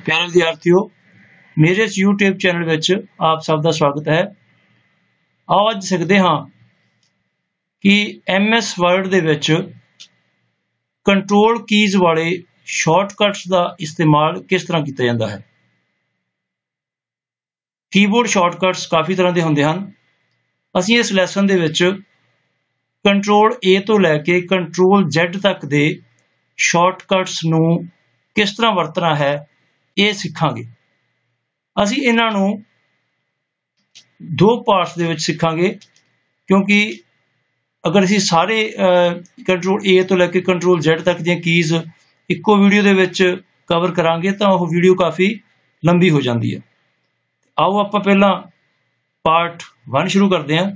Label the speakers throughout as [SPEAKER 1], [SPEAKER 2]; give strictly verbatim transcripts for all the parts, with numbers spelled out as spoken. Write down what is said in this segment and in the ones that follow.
[SPEAKER 1] प्यारे विद्यार्थियों, मेरे इस यूट्यूब चैनल विच आप सब का स्वागत है। आओ अज सकते हाँ कि एम एस वर्ड दे विच कंट्रोल कीज़ वाले शॉर्टकट्स का इस्तेमाल किस तरह किया जाता है। कीबोर्ड शॉर्टकट्स काफ़ी तरह के होंगे हैं। असीं इस लैसन दे विच कंट्रोल ए तो लैके कंट्रोल जैड तक दे शॉर्टकट्स नूं किस तरह वरतना है ये सीखांगे। असीं इन्हां नूं दो पार्ट्स दे विच सीखांगे, क्योंकि अगर असीं सारे कंट्रोल ए तो लैके कंट्रोल जैड तक दी कीज़ इक्को वीडियो दे विच कवर करांगे तो वह वीडियो काफ़ी लंबी हो जाती है। आओ आपां पहलां पार्ट वन शुरू करते हैं।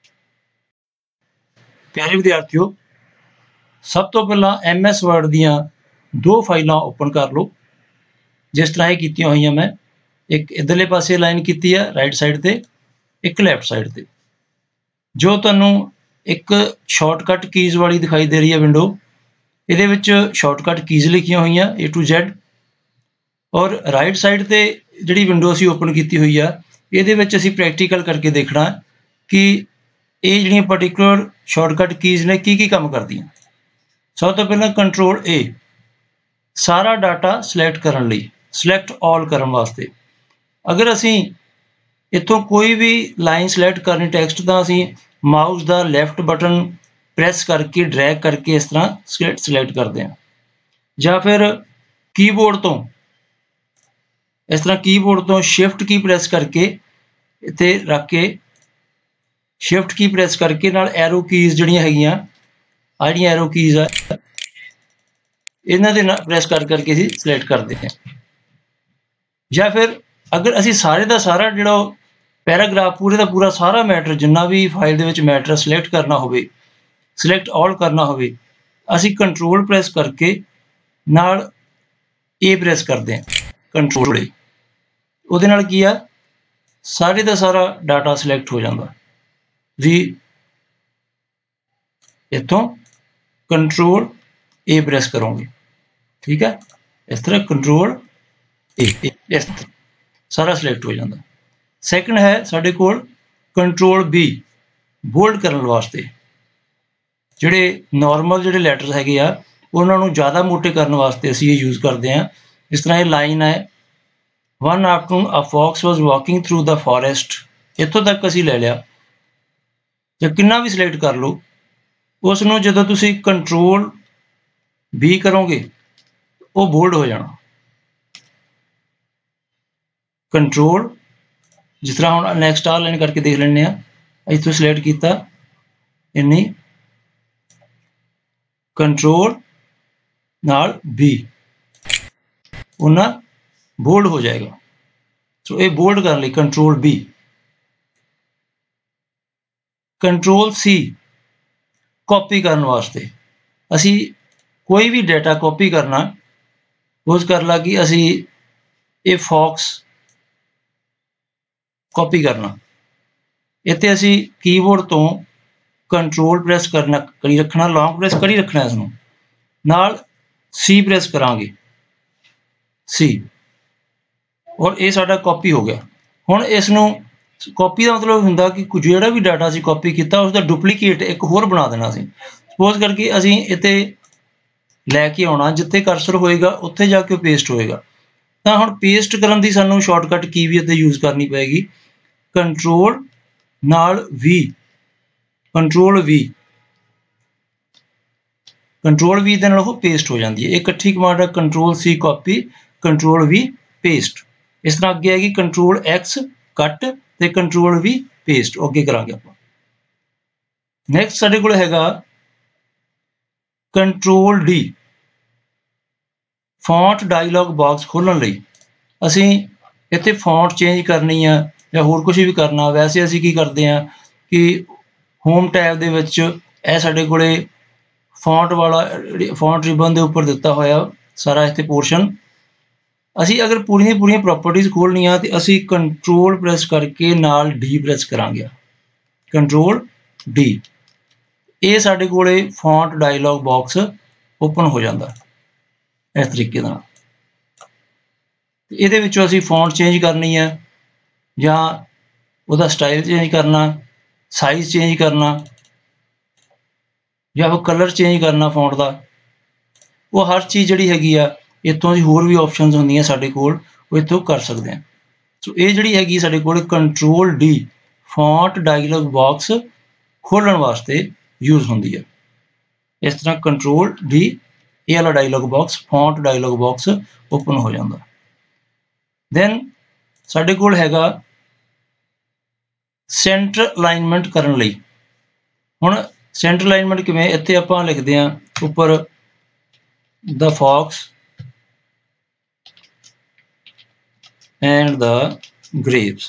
[SPEAKER 1] प्यारे विद्यार्थियों, सब तो पहलां एम एस वर्ड दियां दो फाइलां ओपन कर लो। जिस तरह कीतियां हुई मैं एक इधरले पासे लाइन की है राइट साइड से, एक लैफ्ट साइड से। जो तुहानूं एक शॉर्टकट कीज़ वाली दिखाई दे रही है विंडो, ये विच शॉर्टकट कीज़ लिखियां हुई ए टू जैड। और राइट साइड से जिहड़ी विंडो असीं ओपन की हुई है, ये असीं प्रैक्टिकल करके देखना कि ये जिहड़ियां पर्टिकुलर शॉर्टकट कीज़ ने की की काम करदियां। सब तो पहलां कंट्रोल ए, सारा डाटा सिलेक्ट करने लई, सिलेक्ट ऑल करने वास्ते। अगर असीं इत्थों कोई भी लाइन सिलेक्ट करनी टैक्सट, तो असीं माउस का लैफ्ट बटन प्रेस करके ड्रैग करके इस तरह सिलेक्ट सिलेक्ट करते हैं, या फिर कीबोर्ड तो इस तरह कीबोर्ड तो शिफ्ट की प्रेस करके इत्थे रख के शिफ्ट की प्रेस करके नाल एरो कीज़ जिहड़ियां हैगियां, आ जिहड़ियां एरो कीज़ आ इन्हां दे नाल प्रेस कर करके असीं सिलेक्ट करते हैं। या फिर अगर असीं सारे का सारा जिहड़ा पैराग्राफ पूरे का पूरा सारा मैटर जिन्ना भी फाइल दे विच मैटर सिलेक्ट करना होवे, सिलेक्ट ऑल करना होवे, असीं कंट्रोल प्रेस करके नाल ए प्रेस करते हैं, कंट्रोल ए। उहदे नाल की आ सारे का सारा डाटा सिलेक्ट हो जाता जी। इत्थों कंट्रोल ए प्रेस करोगे, ठीक है, इस तरह कंट्रोल ए इस तरह सारा सिलेक्ट हो जाता। सैकेंड है साडे कोल कंट्रोल बी, बोल्ड करने वास्ते। जिहड़े नॉर्मल जिहड़े लैटर्स हैगे आ उन्हां नूं ज़्यादा मोटे करने वास्ते असीं ये यूज़ करते हैं। इस तरह ये लाइन है, one afternoon a fox was walking through the forest, इत्थों तक असीं ले लिया। जब किन्ना भी सिलेक्ट कर लो, उस नूं जदों तुसीं कंट्रोल बी करोगे वो बोल्ड हो जाना। कंट्रोल जिस तरह हम नैक्सट आ लाइन करके देख लें, इतों सिलेक्ट किया इन्नी कंट्रोल नाल बी उन्ना बोल्ड हो जाएगा। सो ये बोल्ड कर ली control B. Control C copy करने वास्ते, असी कोई भी डाटा कॉपी करना, सपोज कर ला कि असी ये फॉक्स कॉपी करना, इत्थे असी कीबोर्ड तो कंट्रोल प्रेस करना करी रखना, लॉन्ग प्रेस करी रखना, इसनूं नाल सी प्रेस करांगे, सी, और ये साडा कॉपी हो गया। हुण इसनूं कॉपी का मतलब हुंदा कि जिहड़ा भी डाटा असीं कॉपी किया उसका डुप्लीकेट एक होर बना देना। असीं सपोज करके असीं इत्थे लैके आउणा, जिथे कर्सर होएगा उत्थे जाके पेस्ट होएगा। तो हुण पेस्ट करन दी सानूं शॉर्टकट की भी इत्थे यूज़ करनी पेगी, कंट्रोल नाल V, control V, control V दे नाल वो पेस्ट हो जाती है। एक इकट्ठी कमांड है control C copy, control V paste. इस तरह अगे आएगी कंट्रोल एक्स कट ते कंट्रोल वी पेस्ट, अगे करांगे आपां। नैक्सट साडे कोल हैगा control D, font dialog box खोलण लई। असीं इत्थे फॉन्ट चेंज करनी है या होर कुछ भी करना, वैसे असीं की करते हैं कि होम टैब दे विच इह साडे कोले फॉन्ट वाला फॉन्ट रिबन के उपर दिता होया सारा इत्थे पोर्शन। असी अगर पूरी पूरी प्रॉपर्टीज खोलनिया तो असी कंट्रोल प्रेस करके नाल डी प्रेस करांगे, कंट्रोल डी। ये साडे कोले फॉन्ट डायलॉग बॉक्स ओपन हो जाता इस तरीके नाल। ਇਹਦੇ ਵਿੱਚੋਂ ਅਸੀਂ ਫੌਂਟ ਚੇਂਜ ਕਰਨੀ ਹੈ ਜਾਂ ਉਹਦਾ ਸਟਾਈਲ ਚੇਂਜ ਕਰਨਾ, ਸਾਈਜ਼ ਚੇਂਜ ਕਰਨਾ ਜਾਂ ਉਹ ਕਲਰ ਚੇਂਜ ਕਰਨਾ ਫੌਂਟ ਦਾ, ਉਹ ਹਰ ਚੀਜ਼ ਜਿਹੜੀ ਹੈਗੀ ਆ ਇੱਥੋਂ ਦੀ ਹੋਰ ਵੀ ਆਪਸ਼ਨਸ ਹੁੰਦੀਆਂ ਸਾਡੇ ਕੋਲ, ਉਹ ਇੱਥੋਂ ਕਰ ਸਕਦੇ ਹਾਂ। ਸੋ ਇਹ ਜਿਹੜੀ ਹੈਗੀ ਸਾਡੇ ਕੋਲ control D font dialog box ਖੋਲ੍ਹਣ ਵਾਸਤੇ ਯੂਜ਼ ਹੁੰਦੀ ਹੈ। ਇਸ ਤਰ੍ਹਾਂ ਕੰਟਰੋਲ ਡੀ ਇਹ ਵਾਲਾ dialog box font dialog box open ਹੋ ਜਾਂਦਾ। ਦੈਨ ਸਾਡੇ ਕੋਲ ਹੈਗਾ ਸੈਂਟਰ ਅਲਾਈਨਮੈਂਟ ਕਰਨ ਲਈ। ਹੁਣ ਸੈਂਟਰ ਅਲਾਈਨਮੈਂਟ ਕਿਵੇਂ, ਇੱਥੇ ਆਪਾਂ ਲਿਖਦੇ ਹਾਂ ਉੱਪਰ the fox and the grapes।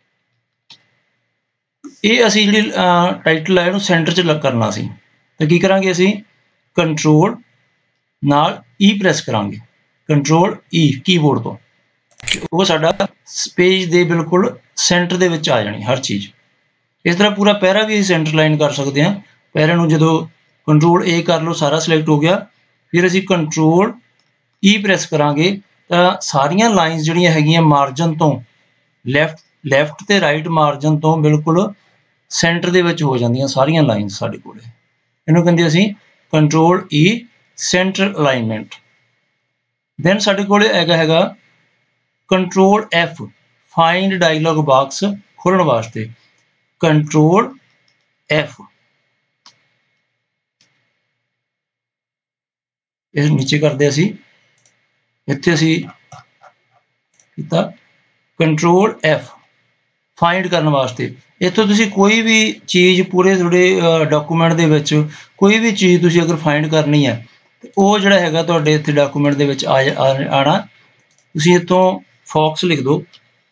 [SPEAKER 1] ਇਹ ਅਸੀਂ ਜਿਹੜੀ ਟਾਈਟਲ ਹੈ ਇਹਨੂੰ ਸੈਂਟਰ 'ਚ ਕਰਨਾ ਸੀ, ਤਾਂ ਕੀ ਕਰਾਂਗੇ ਅਸੀਂ ਕੰਟਰੋਲ ਨਾਲ ਈ ਪ੍ਰੈਸ ਕਰਾਂਗੇ, ਕੰਟਰੋਲ ਈ ਕੀਬੋਰਡ ਤੋਂ, ਉਹ ਸਾਡਾ ਪੇਜ ਦੇ ਬਿਲਕੁਲ ਸੈਂਟਰ ਦੇ ਵਿੱਚ ਆ ਜਾਣੀ ਹਰ ਚੀਜ਼। ਇਸ ਤਰ੍ਹਾਂ ਪੂਰਾ ਪੈਰਾ ਵੀ ਅਸੀਂ ਸੈਂਟਰ ਲਾਈਨ ਕਰ ਸਕਦੇ ਹਾਂ। ਪੈਰੇ ਨੂੰ ਜਦੋਂ ਕੰਟਰੋਲ ਏ ਕਰ ਲਓ, ਸਾਰਾ ਸਿਲੈਕਟ ਹੋ ਗਿਆ, ਫਿਰ ਅਸੀਂ ਕੰਟਰੋਲ ਈ ਪ੍ਰੈਸ ਕਰਾਂਗੇ ਤਾਂ ਸਾਰੀਆਂ ਲਾਈਨਸ ਜਿਹੜੀਆਂ ਹੈਗੀਆਂ ਮਾਰਜਨ ਤੋਂ ਲੈਫਟ ਲੈਫਟ ਤੇ ਰਾਈਟ ਮਾਰਜਨ ਤੋਂ ਬਿਲਕੁਲ ਸੈਂਟਰ ਦੇ ਵਿੱਚ ਹੋ ਜਾਂਦੀਆਂ ਸਾਰੀਆਂ ਲਾਈਨਸ ਸਾਡੇ ਕੋਲ। ਇਹਨੂੰ ਕਹਿੰਦੇ ਅਸੀਂ control E centre alignment. Then ਸਾਡੇ ਕੋਲ ਹੈਗਾ ਹੈਗਾ control F find dialog box ਖੋਲ੍ਹਣ ਵਾਸਤੇ, ਕੰਟਰੋਲ ਐਫ ਇਸ ਨੀਚੇ ਕਰਦੇ ਅਸੀਂ, ਇੱਥੇ ਅਸੀਂ ਕੀਤਾ ਕੰਟਰੋਲ ਐਫ ਫਾਈਂਡ ਕਰਨ ਵਾਸਤੇ। ਇੱਥੋਂ ਤੁਸੀਂ ਕੋਈ ਵੀ ਚੀਜ਼ ਪੂਰੇ ਤੁਹਾਡੇ ਡਾਕੂਮੈਂਟ ਦੇ ਵਿੱਚ ਕੋਈ ਵੀ ਚੀਜ਼ ਤੁਸੀਂ ਅਗਰ ਫਾਈਂਡ ਕਰਨੀ ਹੈ ਤੇ ਉਹ ਜਿਹੜਾ ਹੈਗਾ ਤੁਹਾਡੇ ਇੱਥੇ ਡਾਕੂਮੈਂਟ ਦੇ ਵਿੱਚ ਆ ਆਣਾ। ਤੁਸੀਂ ਇੱਥੋਂ ਫੌਕਸ ਲਿਖ ਦਿਓ,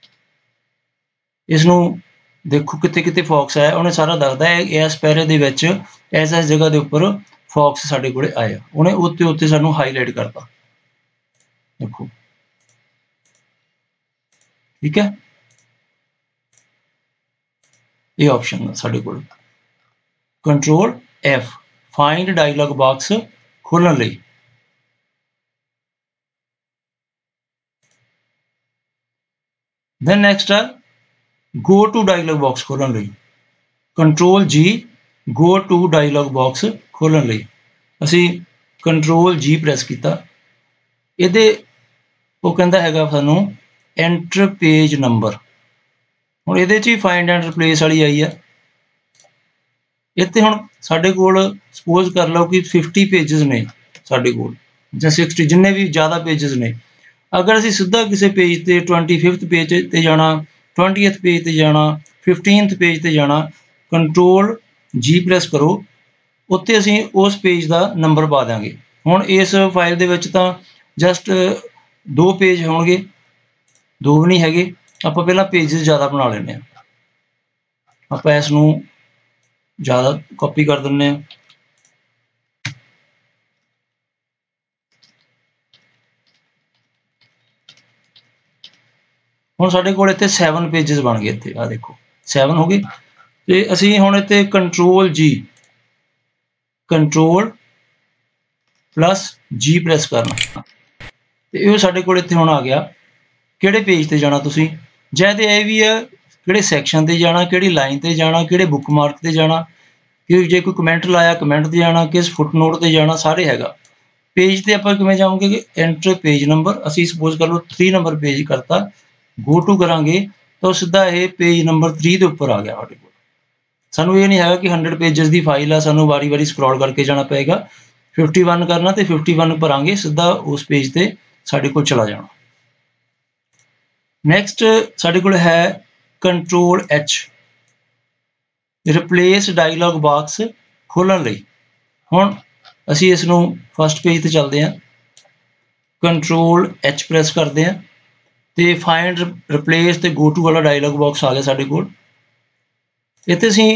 [SPEAKER 1] ਇਸ ਨੂੰ ਦੇਖੋ ਕਿਤੇ ਕਿਤੇ ਫੌਕਸ ਆਇਆ, ਉਹਨੇ ਸਾਰਾ ਦੱਸਦਾ ਹੈ ਇਸ ਪੈਰੇ ਦੇ ਵਿੱਚ ਇਸ ਇਸ ਜਗ੍ਹਾ ਦੇ ਉੱਪਰ ਫੌਕਸ ਸਾਡੇ ਕੋਲੇ ਆਇਆ, ਉਹਨੇ ਉੱਤੇ ਉੱਤੇ ਸਾਨੂੰ ਹਾਈਲਾਈਟ ਕਰਤਾ, ਦੇਖੋ ਠੀਕ ਹੈ। ਇਹ ਆਪਸ਼ਨ ਸਾਡੇ ਕੋਲ control F find dialog box ਖੋਲ੍ਹਣ ਲਈ। ਦੈਨ ਨੈਕਸਟ ਹੈ ਗੋ ਟੂ ਡਾਇਲੌਗ ਬਾਕਸ ਖੋਲ੍ਹਣ ਲਈ, ਕੰਟਰੋਲ ਜੀ ਗੋ ਟੂ ਡਾਇਲੌਗ ਬਾਕਸ ਖੋਲ੍ਹਣ ਲਈ ਅਸੀਂ ਕੰਟਰੋਲ ਜੀ ਪ੍ਰੈਸ ਕੀਤਾ। ਇਹਦੇ ਉਹ ਕਹਿੰਦਾ ਹੈਗਾ ਸਾਨੂੰ ਐਂਟਰ ਪੇਜ ਨੰਬਰ। ਹੁਣ ਇਹਦੇ 'ਚ ਹੀ ਫਾਈਂਡ ਐਂਡ ਰਿਪਲੇਸ ਵਾਲੀ ਆਈ ਹੈ। ਇੱਥੇ ਹੁਣ ਸਾਡੇ ਕੋਲ ਸਪੋਜ਼ ਕਰ ਲਓ ਕਿ ਫਿਫਟੀ ਪੇਜਿਸ ਨੇ ਸਾਡੇ ਕੋਲ ਜਾਂ ਸਿਕਸਟੀ, ਜਿੰਨੇ ਵੀ ਜ਼ਿਆਦਾ ਪੇਜਿਸ ਨੇ। ਅਗਰ ਅਸੀਂ ਸਿੱਧਾ ਕਿਸੇ ਪੇਜ ਤੇ ਟਵੈਂਟੀ ਫਿਫਥ ਪੇਜ ਤੇ ਜਾਣਾ, ਟਵੈਂਟੀਐਥ ਪੇਜ ਤੇ ਜਾਣਾ, ਫਿਫਟੀਨਥ ਪੇਜ ਤੇ ਜਾਣਾ, ਕੰਟਰੋਲ ਜੀ ਪ੍ਰੈਸ ਕਰੋ, ਉੱਥੇ ਅਸੀਂ ਉਸ ਪੇਜ ਦਾ ਨੰਬਰ ਪਾ ਦਿਆਂਗੇ। ਹੁਣ ਇਸ ਫਾਈਲ ਦੇ ਵਿੱਚ ਤਾਂ ਜਸਟ ਦੋ ਪੇਜ ਹੋਣਗੇ, ਦੋ ਵੀ ਨਹੀਂ ਹੈਗੇ, ਆਪਾਂ ਪਹਿਲਾਂ ਪੇਜਿਸ ਜ਼ਿਆਦਾ ਬਣਾ ਲੈਂਦੇ ਹਾਂ। ਆਪਾਂ ਇਸ ਨੂੰ ਜ਼ਿਆਦਾ ਕਾਪੀ ਕਰ ਦਿੰਦੇ ਹਾਂ, ਹੁਣ ਸਾਡੇ ਕੋਲ ਇੱਥੇ ਸੈਵਨ ਪੇਜਿਸ ਬਣ ਗਏ। ਇੱਥੇ ਆਹ ਦੇਖੋ ਸੈਵਨ ਹੋ ਗਏ, ਤੇ ਅਸੀਂ ਹੁਣ ਇੱਥੇ ਕੰਟਰੋਲ ਜੀ ਕੰਟਰੋਲ ਪਲੱਸ ਜੀ ਪ੍ਰੈਸ ਕਰਨਾ, ਤੇ ਇਹ ਸਾਡੇ ਕੋਲ ਇੱਥੇ ਹੁਣ ਆ ਗਿਆ ਕਿਹੜੇ ਪੇਜ ਤੇ ਜਾਣਾ ਤੁਸੀਂ, ਜਾਂ ਤੇ ਇਹ ਵੀ ਹੈ ਕਿਹੜੇ ਸੈਕਸ਼ਨ ਤੇ ਜਾਣਾ, ਕਿਹੜੀ ਲਾਈਨ ਤੇ ਜਾਣਾ, ਕਿਹੜੇ ਬੁੱਕ ਮਾਰਕ ਤੇ ਜਾਣਾ, ਕਿ ਜੇ ਕੋਈ ਕਮੈਂਟ ਲਾਇਆ ਕਮੈਂਟ ਤੇ ਜਾਣਾ, ਕਿਸ ਫੁੱਟ ਨੋਟ ਤੇ ਜਾਣਾ, ਸਾਰੇ ਹੈਗਾ। ਪੇਜ ਤੇ ਆਪਾਂ ਕਿਵੇਂ ਜਾਵਾਂਗੇ ਕਿ ਐਂਟਰ ਪੇਜ ਨੰਬਰ, ਅਸੀਂ ਸਪੋਜ਼ ਕਰ ਲਓ ਥ੍ਰੀ ਨੰਬਰ ਪੇਜ ਕਰਤਾ, ਗੋ ਟੂ ਕਰਾਂਗੇ ਤਾਂ ਸਿੱਧਾ ਇਹ ਪੇਜ ਨੰਬਰ ਥ੍ਰੀ ਦੇ ਉੱਪਰ ਆ ਗਿਆ ਸਾਡੇ ਕੋਲ। ਸਾਨੂੰ ਇਹ ਨਹੀਂ ਹੈਗਾ ਕਿ ਹੰਡਰਡ ਪੇਜਿਸ ਦੀ ਫਾਈਲ ਆ, ਸਾਨੂੰ ਵਾਰੀ ਵਾਰੀ ਸਕਰੋਲ ਕਰਕੇ ਜਾਣਾ ਪਏਗਾ। ਫਿਫਟੀ ਵਨ ਕਰਨਾ ਤੇ ਫਿਫਟੀ ਵਨ ਭਰਾਂਗੇ, ਸਿੱਧਾ ਉਸ ਪੇਜ ਤੇ ਸਾਡੇ ਕੋਲ ਚਲਾ ਜਾਣਾ। ਨੈਕਸਟ ਸਾਡੇ ਕੋਲ ਹੈ control H replace dialog box ਖੋਲ੍ਹਣ ਲਈ। ਹੁਣ ਅਸੀਂ ਇਸ ਨੂੰ ਫਸਟ ਪੇਜ ਤੇ ਚੱਲਦੇ ਹਾਂ, ਕੰਟਰੋਲ ਐਚ ਪ੍ਰੈਸ ਕਰਦੇ ਹਾਂ, ਤੇ ਫਾਈਂਡ ਰਿਪਲੇਸ ਤੇ ਗੋ ਟੂ ਵਾਲਾ ਡਾਇਲੌਗ ਬਾਕਸ ਆ ਗਿਆ ਸਾਡੇ ਕੋਲ। ਇੱਥੇ ਅਸੀਂ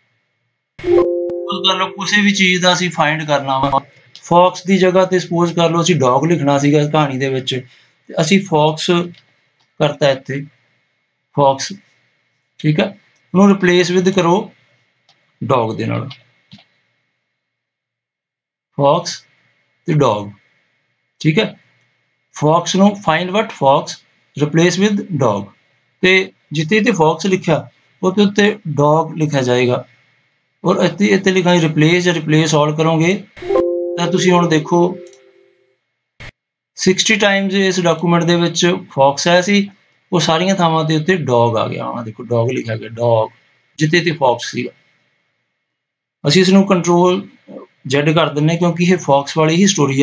[SPEAKER 1] ਕਰ ਲਓ ਕਿਸੇ ਵੀ ਚੀਜ਼ ਦਾ ਅਸੀਂ ਫਾਈਂਡ ਕਰਨਾ ਵਾ, ਫੌਕਸ ਦੀ ਜਗ੍ਹਾ ਤੇ ਸਪੋਜ਼ ਕਰ ਲਓ ਅਸੀਂ ਡੌਗ ਲਿਖਣਾ ਸੀਗਾ ਕਹਾਣੀ ਦੇ ਵਿੱਚ, ਤੇ ਅਸੀਂ ਫੌਕਸ ਕਰਤਾ ਇੱਥੇ ਫੌਕਸ, ਠੀਕ ਹੈ। ਉਹਨੂੰ ਰਿਪਲੇਸ ਵਿਦ ਕਰੋ ਡੌਗ ਦੇ ਨਾਲ, ਫੌਕਸ ਤੇ ਡੌਗ, ਠੀਕ ਹੈ। ਫੌਕਸ ਨੂੰ find what fox replace with dog, तो जिते इतने फॉक्स लिखा उसके उत्ते डॉग लिखा जाएगा और इतने इतने लिखा रिप्लेस रिप्लेस ऑल करोगे तो तुसीं हुण देखो सिक्सटी टाइम्स इस डॉकूमेंट दे विच फॉक्स आया सी, वो सारियां थावां दे उत्ते डॉग आ गया। हाँ देखो डॉग लिखा गया, डॉग जिते इतने फॉक्स सीगा। असीं इसनूं कंट्रोल जेड कर दिंदे क्योंकि ये फॉक्स वाली ही स्टोरी है।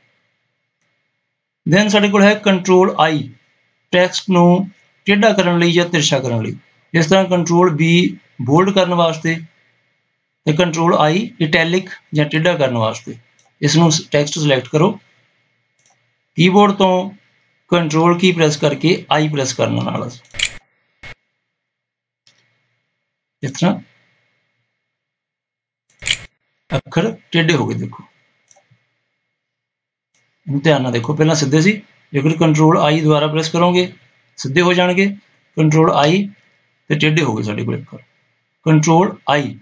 [SPEAKER 1] दैन साडे कोल है कंट्रोल आई, टैक्सट नूं टेढ़ा करन लई या तिरछा करन लई। इस तरह कंट्रोल बी बोल्ड करने वास्ते ते कंट्रोल आई इटैलिक या टेढ़ा करने वास्ते। इसनूं टैक्सट सिलैक्ट करो, कीबोर्ड तो कंट्रोल की प्रेस करके आई प्रेस करने नाल इस तरह अखर टेढ़े हो गए। देखो ध्यान नाल देखो, पहला सीधे सी, जेकर कंट्रोल आई दोबारा प्रेस करोगे सीधे हो जाएंगे, कंट्रोल आई तो टेढ़े हो गए साडे कोल अखर। कंट्रोल आई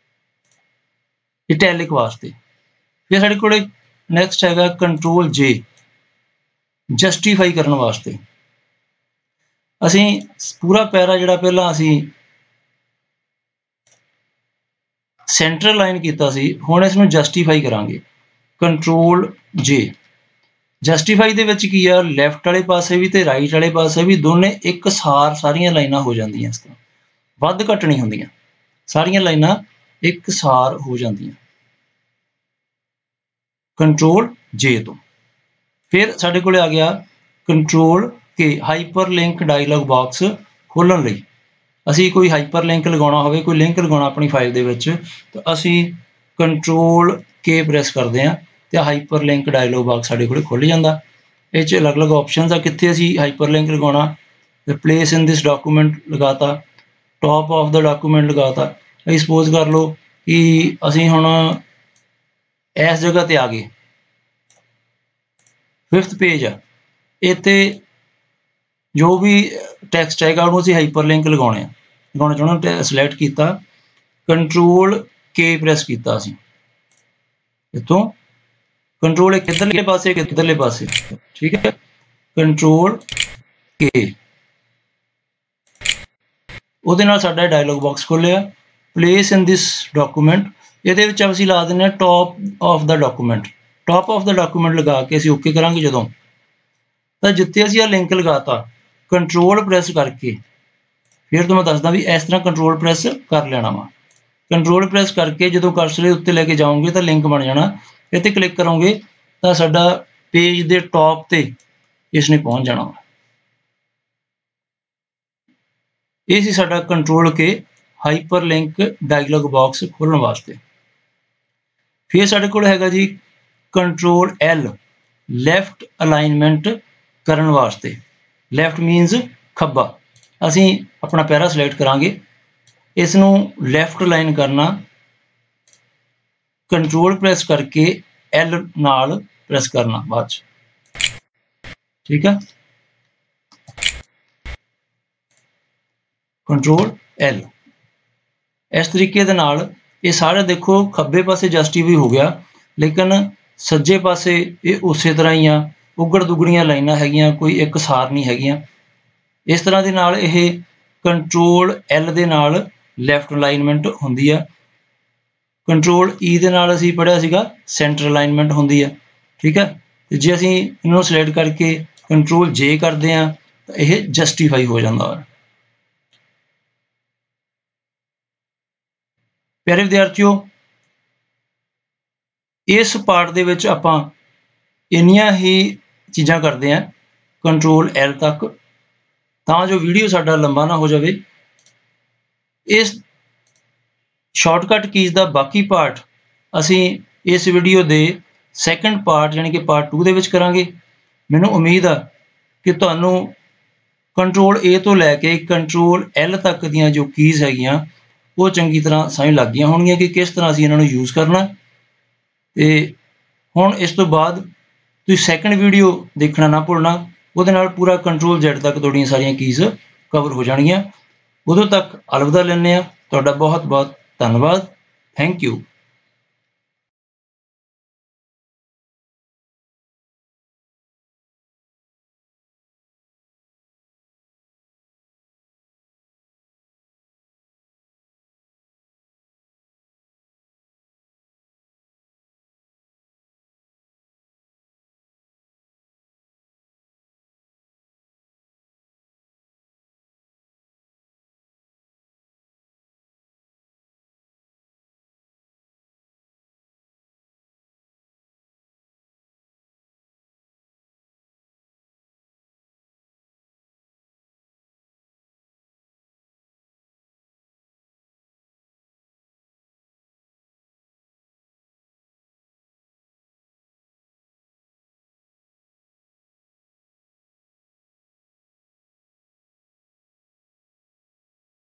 [SPEAKER 1] इटैलिक वास्ते। फिर साडे कोल नैक्सट हैगा कंट्रोल जे, जस्टिफाई करने वास्ते। असीं पूरा पैरा जिहड़ा पहला असीं सेंटर लाइन कीता सी, हुण इसनूं जस्टिफाई करांगे। कंट्रोल जे, जस्टिफाई दे विच की आ, लैफ्ट वाले पासे भी ते राइट वाले पासे भी दोने एक सार सारियां लाइनां हो जांदियां। इस तरह वध घट नहीं हुंदियां, सारियां लाइनां एक सार हो जांदियां कंट्रोल जे तो। फिर साडे कोल आ गया कंट्रोल के, हाइपर लिंक डायलॉग बॉक्स खोलण लई। असीं कोई हाइपर लिंक लगाउणा होवे, कोई लिंक लगाउणा अपनी फाइल दे विच, तो असीं कंट्रोल के प्रेस करदे हां ते हाइपर लिंक डायलॉग बॉक्स साडे कोल खुल जांदा। इह च अलग अलग ऑप्शनस आ कित्थे असीं हाइपर लिंक लगाउणा। रिप्लेस इन दिस डॉकूमेंट लगाता, टॉप ऑफ द डॉकूमेंट लगाता। असीं सपोज कर लो कि असीं हुण इस जगह ते आ गए, फिफ्थ पेज आ, इत्थे जो भी टैक्सट हैगा उहनूं असीं हाइपर लिंक लगाउणे लगाउणा चाहुंदे, सिलैक्ट कीता, कंट्रोल के प्रेस कीता असीं इत्थों, कंट्रोल एक इधरले पासे एक इधरले पासे, ठीक है, कंट्रोल के, ਉਹਦੇ ਨਾਲ ਸਾਡਾ डायलॉग बॉक्स खोलिया। प्लेस इन दिस डॉकूमेंट, ਇਹਦੇ ਵਿੱਚ ਅਸੀਂ ਲਾ ਦਿੰਦੇ ਹਾਂ top of the document. Top of the document लगा के ਅਸੀਂ ओके करांगे ਜਦੋਂ, ਤਾਂ ਜਿੱਥੇ ਅਸੀਂ ਆ ਲਿੰਕ ਲਗਾਤਾ कंट्रोल प्रेस करके, फिर तो मैं दसदा भी इस तरह कंट्रोल प्रेस कर लेना वा। कंट्रोल प्रेस करके जो कर्सर के उत्ते लेके जाओगे तो लिंक बन जाना, इत्थे क्लिक करोगे तो साडा पेज के टॉप ते इसने पहुंच जाना वा। ये सी साडा कंट्रोल के हाइपर लिंक डायलॉग बॉक्स खोलने वास्ते। फिर साडे कोल हैगा जी कंट्रोल एल, लैफ्ट अलाइनमेंट करने वास्ते। लैफ्ट मीनस खब्बा। असीं अपना पैरा सिलैक्ट करांगे, इसनूं लैफ्ट लाइन करना, कंट्रोल प्रेस करके एल नाल प्रेस करना बाद च, ठीक है, कंट्रोल एल। इस तरीके दे नाल ये सारे देखो खब्बे पासे जस्टिफाई हो गया, लेकिन सज्जे पासे ये उस तरह ही आ, उगड़ दुगड़ियां लाइनां हैगियां, कोई एक सार नहीं हैगियां। इस तरह दे नाल ये कंट्रोल एल दे नाल लैफ्ट अलाइनमेंट हुंदी है। कंट्रोल ई दे नाल असीं पढ़िया सीगा सेंटर अलाइनमेंट हुंदी है, ठीक है। ते जे असीं इन्हूं सिलेक्ट करके कंट्रोल जे करदे हां तां इह जस्टिफाई हो जांदा है। प्यारे विद्यार्थियों, इस पार्ट दे विच आपां इन्नियां ही चीज़ां करदे हां कंट्रोल एल तक, तां जो वीडियो साडा लंबा ना हो जाए। इस शॉर्टकट कीज़ दा बाकी पार्ट असीं इस वीडियो दे सैकेंड पार्ट यानी कि पार्ट टू दे विच करांगे। मैनूं उम्मीद आ कि तुहानूं कंट्रोल ए तो लैके कंट्रोल एल तक दीयां जो कीज़ हैगियां वो चंगी तरह समझ लग गई होणगियां कि किस तरह असीं इन्हां नूं यूज़ करना। ते हुण इस तो बाद तुसीं सैकेंड वीडियो देखना ना भुलना, उहदे नाल पूरा कंट्रोल जेड तक तुहाड़ियां सारियां कीज़ कवर हो जाणगियां। उदों तक अलविदा लैंदे हां। तुहाडा बहुत बहुत धन्नवाद। Thank you.